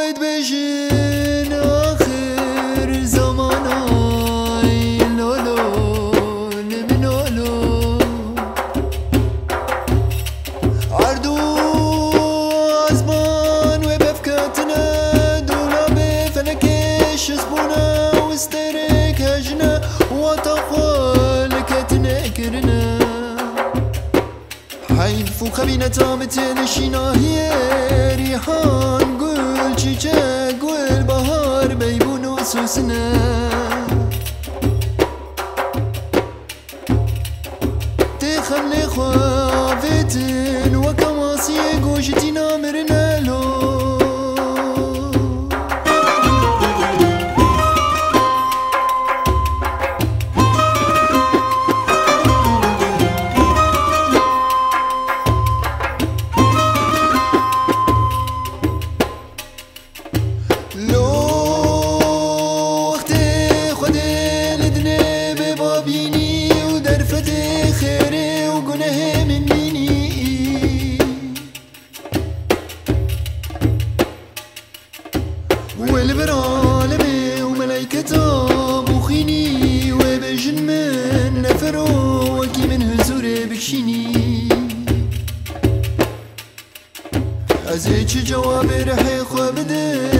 ود بجن آخر زمانای لولو لمنولو عردو أزمان وبفكتنا دولاب فلكش سبونا واسترك هجنا وطفال كتنا كرنا حيفو خبينة تامتين شيناهي ريحان قول شيشا قول بهار بيبون وسوسنا تخلي خوافتن وكماسي قوشتنا مرنا لو والبرالمي وملايكته بوخيني وبجن من نفرو وكي من هزوري بكشيني أزيج جواب رحي خوابدي